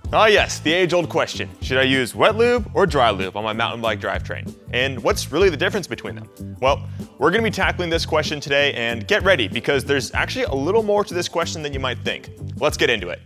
Ah yes, the age-old question. Should I use wet lube or dry lube on my mountain bike drivetrain? And what's really the difference between them? Well, we're gonna be tackling this question today, and get ready because there's actually a little more to this question than you might think. Let's get into it.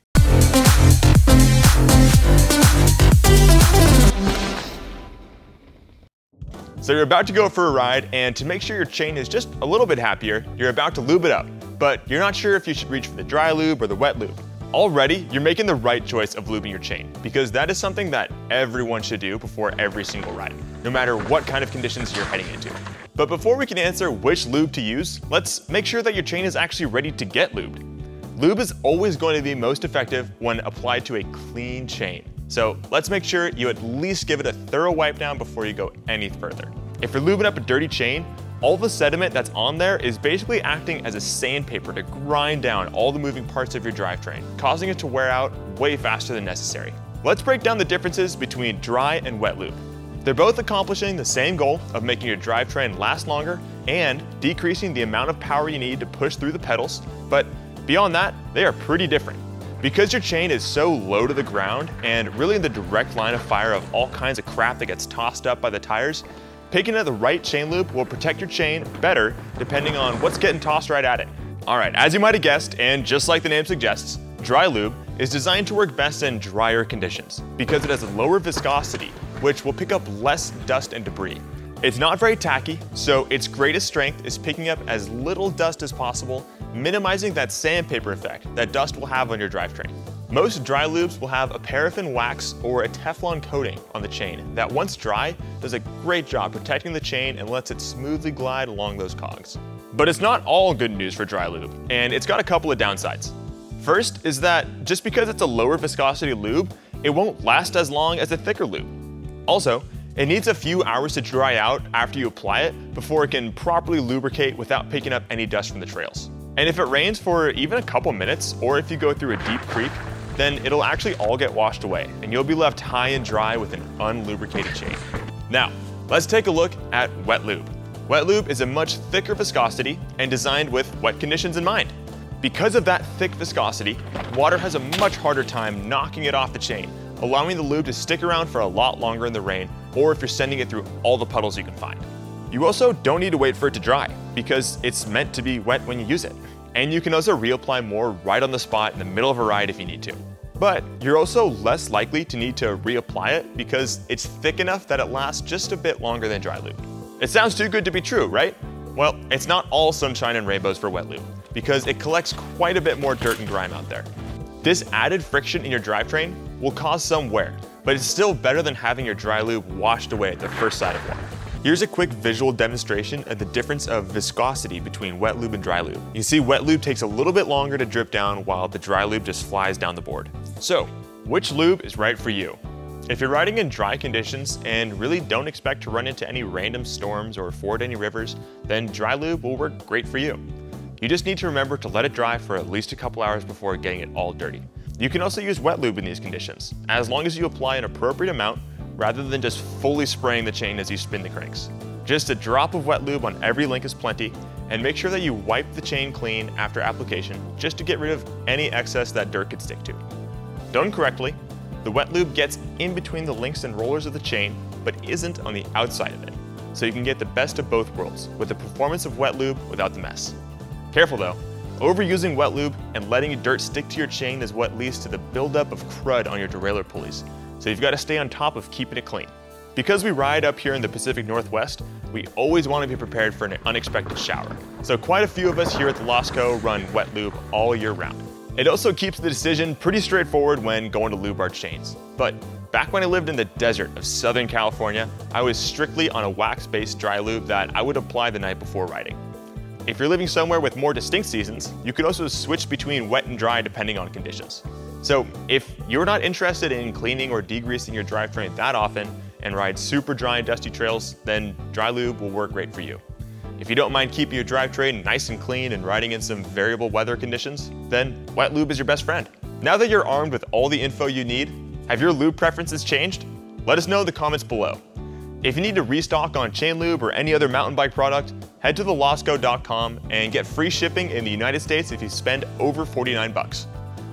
So you're about to go for a ride, and to make sure your chain is just a little bit happier, you're about to lube it up, but you're not sure if you should reach for the dry lube or the wet lube. Already, you're making the right choice of lubing your chain, because that is something that everyone should do before every single ride, no matter what kind of conditions you're heading into. But before we can answer which lube to use, let's make sure that your chain is actually ready to get lubed. Lube is always going to be most effective when applied to a clean chain. So let's make sure you at least give it a thorough wipe down before you go any further. If you're lubing up a dirty chain, all the sediment that's on there is basically acting as a sandpaper to grind down all the moving parts of your drivetrain, causing it to wear out way faster than necessary. Let's break down the differences between dry and wet lube. They're both accomplishing the same goal of making your drivetrain last longer and decreasing the amount of power you need to push through the pedals, but beyond that, they are pretty different. Because your chain is so low to the ground and really in the direct line of fire of all kinds of crap that gets tossed up by the tires, picking at the right chain lube will protect your chain better depending on what's getting tossed right at it. All right, as you might have guessed, and just like the name suggests, dry lube is designed to work best in drier conditions because it has a lower viscosity, which will pick up less dust and debris. It's not very tacky, so its greatest strength is picking up as little dust as possible, minimizing that sandpaper effect that dust will have on your drivetrain. Most dry lubes will have a paraffin wax or a Teflon coating on the chain that, once dry, does a great job protecting the chain and lets it smoothly glide along those cogs. But it's not all good news for dry lube, and it's got a couple of downsides. First is that just because it's a lower viscosity lube, it won't last as long as a thicker lube. Also, it needs a few hours to dry out after you apply it before it can properly lubricate without picking up any dust from the trails. And if it rains for even a couple minutes, or if you go through a deep creek, then it'll actually all get washed away, and you'll be left high and dry with an unlubricated chain. Now, let's take a look at wet lube. Wet lube is a much thicker viscosity and designed with wet conditions in mind. Because of that thick viscosity, water has a much harder time knocking it off the chain, allowing the lube to stick around for a lot longer in the rain, or if you're sending it through all the puddles you can find. You also don't need to wait for it to dry, because it's meant to be wet when you use it. And you can also reapply more right on the spot in the middle of a ride if you need to. But you're also less likely to need to reapply it because it's thick enough that it lasts just a bit longer than dry lube. It sounds too good to be true, right? Well, it's not all sunshine and rainbows for wet lube because it collects quite a bit more dirt and grime out there. This added friction in your drivetrain will cause some wear, but it's still better than having your dry lube washed away at the first sight of water. Here's a quick visual demonstration of the difference of viscosity between wet lube and dry lube. You see, wet lube takes a little bit longer to drip down while the dry lube just flies down the board. So, which lube is right for you? If you're riding in dry conditions and really don't expect to run into any random storms or ford any rivers, then dry lube will work great for you. You just need to remember to let it dry for at least a couple hours before getting it all dirty. You can also use wet lube in these conditions, as long as you apply an appropriate amount rather than just fully spraying the chain as you spin the cranks. Just a drop of wet lube on every link is plenty, and make sure that you wipe the chain clean after application just to get rid of any excess that dirt could stick to. Done correctly, the wet lube gets in between the links and rollers of the chain, but isn't on the outside of it, so you can get the best of both worlds with the performance of wet lube without the mess. Careful though, overusing wet lube and letting dirt stick to your chain is what leads to the buildup of crud on your derailleur pulleys. So you've got to stay on top of keeping it clean. Because we ride up here in the Pacific Northwest, we always want to be prepared for an unexpected shower. So quite a few of us here at the Losco run wet lube all year round. It also keeps the decision pretty straightforward when going to lube our chains. But back when I lived in the desert of Southern California, I was strictly on a wax-based dry lube that I would apply the night before riding. If you're living somewhere with more distinct seasons, you could also switch between wet and dry depending on conditions. So if you're not interested in cleaning or degreasing your drivetrain that often and ride super dry and dusty trails, then dry lube will work great for you. If you don't mind keeping your drivetrain nice and clean and riding in some variable weather conditions, then wet lube is your best friend. Now that you're armed with all the info you need, have your lube preferences changed? Let us know in the comments below. If you need to restock on chain lube or any other mountain bike product, head to thelosco.com and get free shipping in the United States if you spend over $49.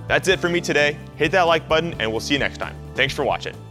That's it for me today. Hit that like button and we'll see you next time. Thanks for watching.